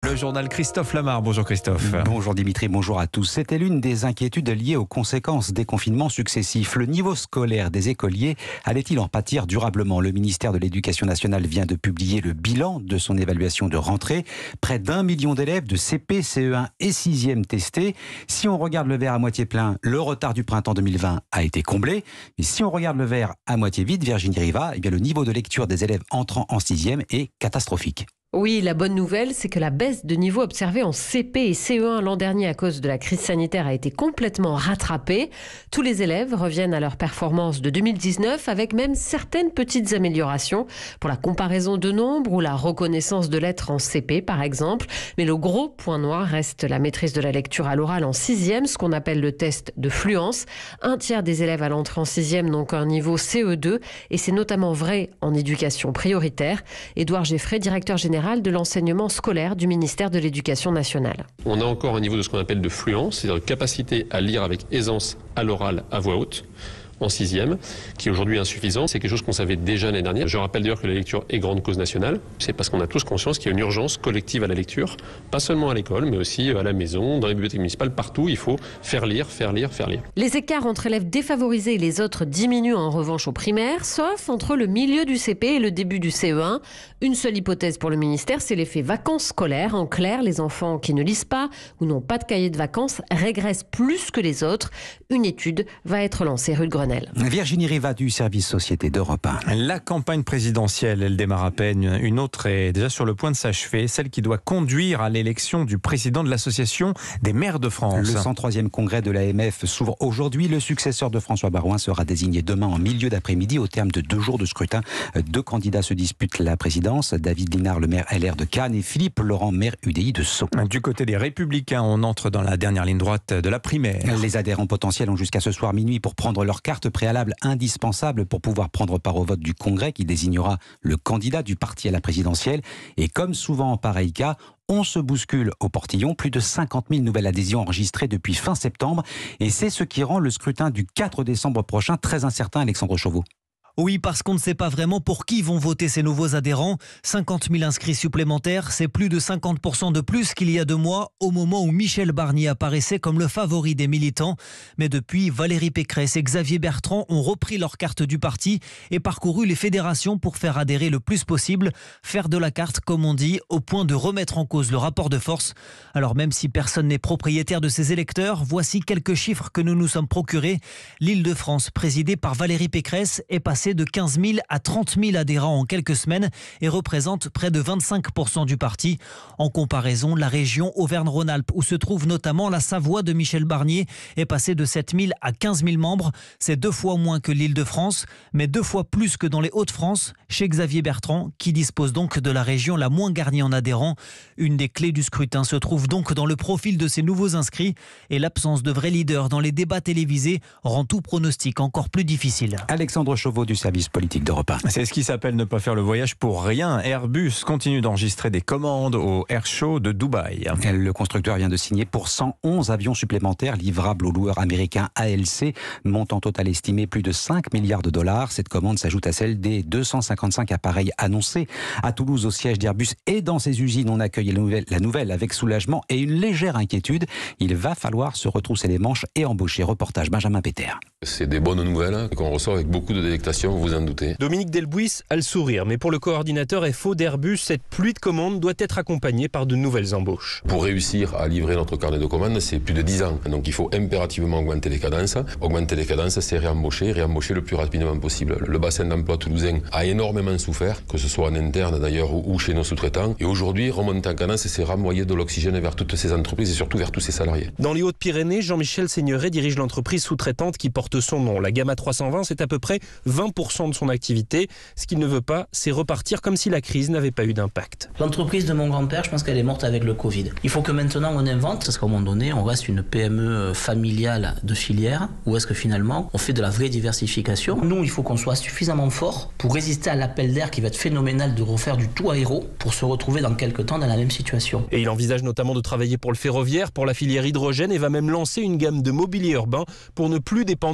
Le journal Christophe Lamar. Bonjour Christophe. Bonjour Dimitri, bonjour à tous. C'était l'une des inquiétudes liées aux conséquences des confinements successifs. Le niveau scolaire des écoliers allait-il en pâtir durablement? Le ministère de l'Éducation nationale vient de publier le bilan de son évaluation de rentrée. Près d'1 million d'élèves de CP, CE1 et 6e testés. Si on regarde le verre à moitié plein, le retard du printemps 2020 a été comblé. Mais si on regarde le verre à moitié vide, Virginie Riva, le niveau de lecture des élèves entrant en 6e est catastrophique. Oui, la bonne nouvelle, c'est que la baisse de niveau observée en CP et CE1 l'an dernier à cause de la crise sanitaire a été complètement rattrapée. Tous les élèves reviennent à leur performance de 2019 avec même certaines petites améliorations pour la comparaison de nombres ou la reconnaissance de lettres en CP par exemple. Mais le gros point noir reste la maîtrise de la lecture à l'oral en 6e, ce qu'on appelle le test de fluence. Un tiers des élèves à l'entrée en 6e n'ont qu'un niveau CE2 et c'est notamment vrai en éducation prioritaire. Édouard Geffray, directeur général de l'enseignement scolaire du ministère de l'Éducation nationale. On a encore un niveau de ce qu'on appelle de fluence, c'est-à-dire de capacité à lire avec aisance à l'oral à voix haute en 6e, qui est aujourd'hui insuffisant. C'est quelque chose qu'on savait déjà l'année dernière. Je rappelle d'ailleurs que la lecture est grande cause nationale. C'est parce qu'on a tous conscience qu'il y a une urgence collective à la lecture, pas seulement à l'école, mais aussi à la maison, dans les bibliothèques municipales, partout. Il faut faire lire, faire lire, faire lire. Les écarts entre élèves défavorisés et les autres diminuent en revanche au primaire, sauf entre le milieu du CP et le début du CE1. Une seule hypothèse pour le ministère, c'est l'effet vacances scolaires. En clair, les enfants qui ne lisent pas ou n'ont pas de cahier de vacances régressent plus que les autres. Une étude va être lancée rue de Grenelle. Virginie Riva du service Société d'Europe 1. La campagne présidentielle, elle démarre à peine. Une autre est déjà sur le point de s'achever, celle qui doit conduire à l'élection du président de l'Association des maires de France. Le 103e congrès de l'AMF s'ouvre aujourd'hui. Le successeur de François Baroin sera désigné demain en milieu d'après-midi au terme de 2 jours de scrutin. 2 candidats se disputent la présidence. David Linard, le maire LR de Cannes, et Philippe Laurent, maire UDI de Sceaux. Du côté des Républicains, on entre dans la dernière ligne droite de la primaire. Les adhérents potentiels ont jusqu'à ce soir minuit pour prendre leur carte préalable indispensable pour pouvoir prendre part au vote du congrès qui désignera le candidat du parti à la présidentielle. Et comme souvent en pareil cas, on se bouscule au portillon. Plus de 50 000 nouvelles adhésions enregistrées depuis fin septembre. Et c'est ce qui rend le scrutin du 4 décembre prochain très incertain, Alexandre Chauveau. Oui, parce qu'on ne sait pas vraiment pour qui vont voter ces nouveaux adhérents. 50 000 inscrits supplémentaires, c'est plus de 50% de plus qu'il y a 2 mois, au moment où Michel Barnier apparaissait comme le favori des militants. Mais depuis, Valérie Pécresse et Xavier Bertrand ont repris leur carte du parti et parcouru les fédérations pour faire adhérer le plus possible. Faire de la carte, comme on dit, au point de remettre en cause le rapport de force. Alors même si personne n'est propriétaire de ses électeurs, voici quelques chiffres que nous nous sommes procurés. L'Île-de-France, présidée par Valérie Pécresse, est passée de 15 000 à 30 000 adhérents en quelques semaines et représente près de 25% du parti. En comparaison, la région Auvergne-Rhône-Alpes, où se trouve notamment la Savoie de Michel Barnier, est passée de 7 000 à 15 000 membres. C'est 2 fois moins que l'Île-de-France, mais 2 fois plus que dans les Hauts-de-France, chez Xavier Bertrand, qui dispose donc de la région la moins garnie en adhérents. Une des clés du scrutin se trouve donc dans le profil de ces nouveaux inscrits et l'absence de vrais leaders dans les débats télévisés rend tout pronostic encore plus difficile. Alexandre Chauveau du service politique d'Europe 1. C'est ce qui s'appelle ne pas faire le voyage pour rien. Airbus continue d'enregistrer des commandes au Air Show de Dubaï. Le constructeur vient de signer pour 111 avions supplémentaires livrables au loueur américain ALC, montant total estimé plus de 5 milliards de dollars. Cette commande s'ajoute à celle des 255 appareils annoncés. À Toulouse, au siège d'Airbus et dans ses usines, on accueille la nouvelle avec soulagement et une légère inquiétude. Il va falloir se retrousser les manches et embaucher. Reportage Benjamin Péter. C'est des bonnes nouvelles qu'on reçoit avec beaucoup de délectation, vous en doutez. Dominique Delbuis a le sourire, mais pour le coordinateur FO d'Airbus, cette pluie de commandes doit être accompagnée par de nouvelles embauches. Pour réussir à livrer notre carnet de commandes, c'est plus de 10 ans. Donc il faut impérativement augmenter les cadences. Augmenter les cadences, c'est réembaucher le plus rapidement possible. Le bassin d'emploi toulousain a énormément souffert, que ce soit en interne d'ailleurs ou chez nos sous-traitants. Et aujourd'hui, remonter en cadence, c'est renvoyer de l'oxygène vers toutes ces entreprises et surtout vers tous ces salariés. Dans les Hautes-Pyrénées, Jean-Michel Seigneuret dirige l'entreprise sous-traitante qui porte son nom. La Gamma 320, c'est à peu près 20% de son activité. Ce qu'il ne veut pas, c'est repartir comme si la crise n'avait pas eu d'impact. L'entreprise de mon grand-père, je pense qu'elle est morte avec le Covid. Il faut que maintenant on invente, parce qu'à un moment donné, on reste une PME familiale de filière, ou est-ce que finalement, on fait de la vraie diversification. Nous, il faut qu'on soit suffisamment fort pour résister à l'appel d'air qui va être phénoménal de refaire du tout aéro, pour se retrouver dans quelques temps dans la même situation. Et il envisage notamment de travailler pour le ferroviaire, pour la filière hydrogène, et va même lancer une gamme de mobilier urbain pour ne plus dépendre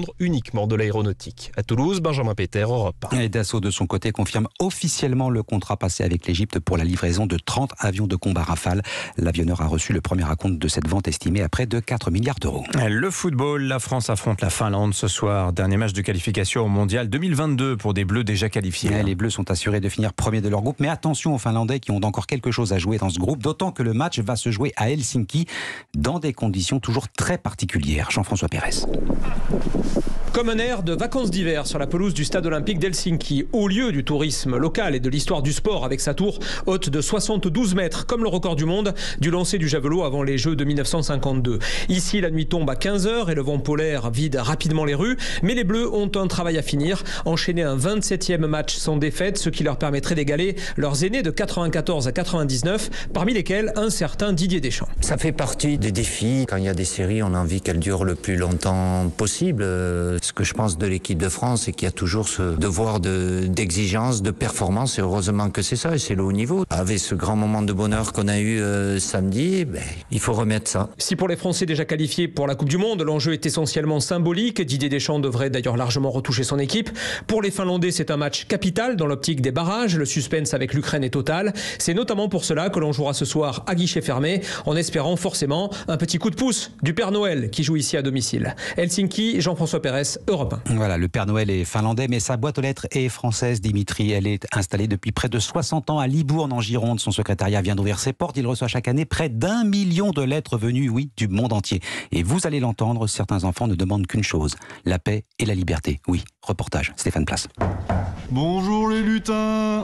dépendre uniquement de l'aéronautique. À Toulouse, Benjamin Péter, Europe 1. Et Dassault, de son côté, confirme officiellement le contrat passé avec l'Égypte pour la livraison de 30 avions de combat Rafale. L'avionneur a reçu le premier acompte de cette vente estimée à près de 4 milliards d'euros. Le football, la France affronte la Finlande ce soir. Dernier match de qualification au Mondial 2022 pour des Bleus déjà qualifiés. Les Bleus sont assurés de finir premier de leur groupe, mais attention aux Finlandais qui ont encore quelque chose à jouer dans ce groupe, d'autant que le match va se jouer à Helsinki dans des conditions toujours très particulières. Jean-François Pérez. Comme un air de vacances d'hiver sur la pelouse du stade olympique d'Helsinki, au lieu du tourisme local et de l'histoire du sport avec sa tour haute de 72 mètres, comme le record du monde du lancer du javelot avant les Jeux de 1952. Ici, la nuit tombe à 15h et le vent polaire vide rapidement les rues, mais les Bleus ont un travail à finir, enchaîner un 27e match sans défaite, ce qui leur permettrait d'égaler leurs aînés de 94 à 99, parmi lesquels un certain Didier Deschamps. Ça fait partie des défis. Quand il y a des séries, on a envie qu'elles durent le plus longtemps possible. Ce que je pense de l'équipe de France, c'est qu'il y a toujours ce devoir d'exigence, de performance, et heureusement que c'est ça, et c'est le haut niveau. Avec ce grand moment de bonheur qu'on a eu samedi, il faut remettre ça. Si pour les Français déjà qualifiés pour la Coupe du Monde, l'enjeu est essentiellement symbolique, Didier Deschamps devrait d'ailleurs largement retoucher son équipe. Pour les Finlandais, c'est un match capital dans l'optique des barrages. Le suspense avec l'Ukraine est total. C'est notamment pour cela que l'on jouera ce soir à guichet fermé, en espérant forcément un petit coup de pouce du Père Noël qui joue ici à domicile. Helsinki, Jean-François Pérez, Europe 1. Voilà, le Père Noël est finlandais, mais sa boîte aux lettres est française, Dimitri. Elle est installée depuis près de 60 ans à Libourne, en Gironde. Son secrétariat vient d'ouvrir ses portes. Il reçoit chaque année près d'1 million de lettres venues, oui, du monde entier. Et vous allez l'entendre, certains enfants ne demandent qu'une chose, la paix et la liberté. Oui, reportage, Stéphane Place. Bonjour les lutins.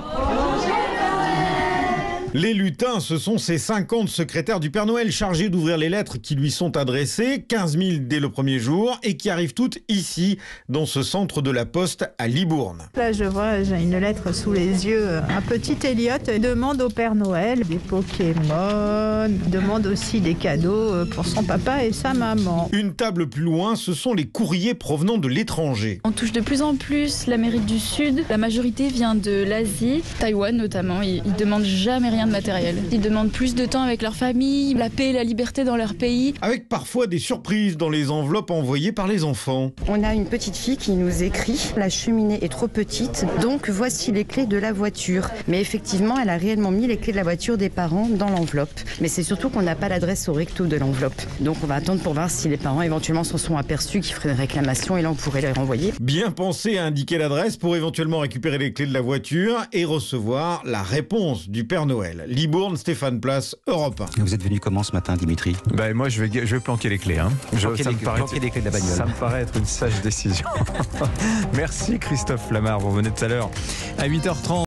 Les lutins, ce sont ces 50 secrétaires du Père Noël chargés d'ouvrir les lettres qui lui sont adressées, 15 000 dès le premier jour, et qui arrivent toutes ici, dans ce centre de la Poste à Libourne. Là, je vois, j'ai une lettre sous les yeux. Un petit Elliot demande au Père Noël des Pokémon, demande aussi des cadeaux pour son papa et sa maman. Une table plus loin, ce sont les courriers provenant de l'étranger. On touche de plus en plus l'Amérique du Sud. La majorité vient de l'Asie, Taïwan notamment. Ils demandent jamais rien de matériel. Ils demandent plus de temps avec leur famille, la paix et la liberté dans leur pays. Avec parfois des surprises dans les enveloppes envoyées par les enfants. On a une petite fille qui nous écrit « La cheminée est trop petite, donc voici les clés de la voiture ». Mais effectivement, elle a réellement mis les clés de la voiture des parents dans l'enveloppe. Mais c'est surtout qu'on n'a pas l'adresse au recto de l'enveloppe. Donc on va attendre pour voir si les parents éventuellement s'en sont aperçus, qu'ils feraient une réclamation et là on pourrait les renvoyer. Bien penser à indiquer l'adresse pour éventuellement récupérer les clés de la voiture et recevoir la réponse du Père Noël. Libourne, Stéphane Place, Europe 1. Vous êtes venu comment ce matin, Dimitri ? Moi, je vais planquer les clés. Planquer les clés de la bagnole. Ça me paraît être une sage décision. Merci Christophe Lamar, vous venez tout à l'heure à 8h30.